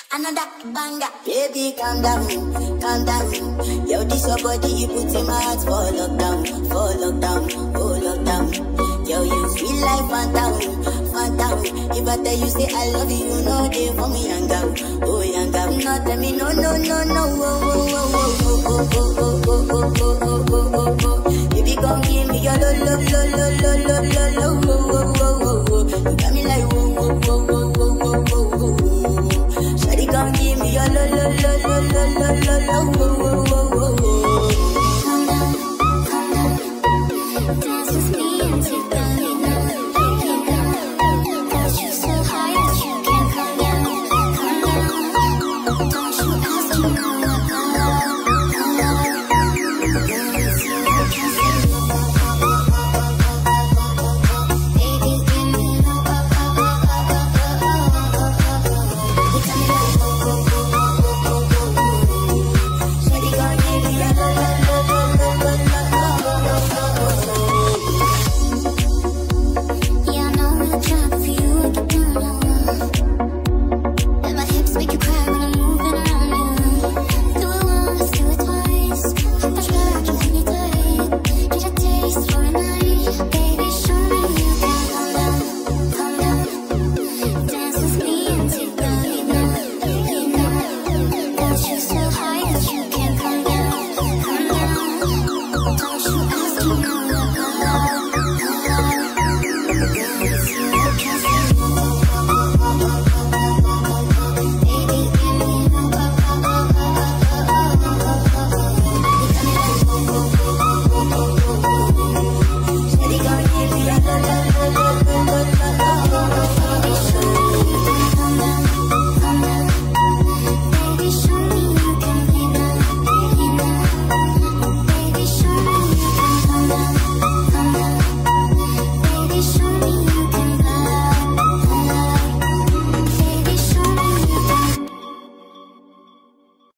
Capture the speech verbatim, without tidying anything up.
Another banger. Baby, calm down, calm down. Yo, this your body, you put in my heart for lockdown, for lockdown, oh lockdown. Yo, you sweet life, phantom, phantom. If I tell you say I love you, you know they for me young girl, oh young girl. No, tell me no, no, no, no, oh, oh, oh, oh, oh, oh, oh, oh, oh, oh, oh, oh, oh, oh. Baby, come give me your lo, lo, lo, lo, lo, lo, lo, lo, oh, oh, oh, oh, oh. You got me like whoa, whoa, whoa, whoa.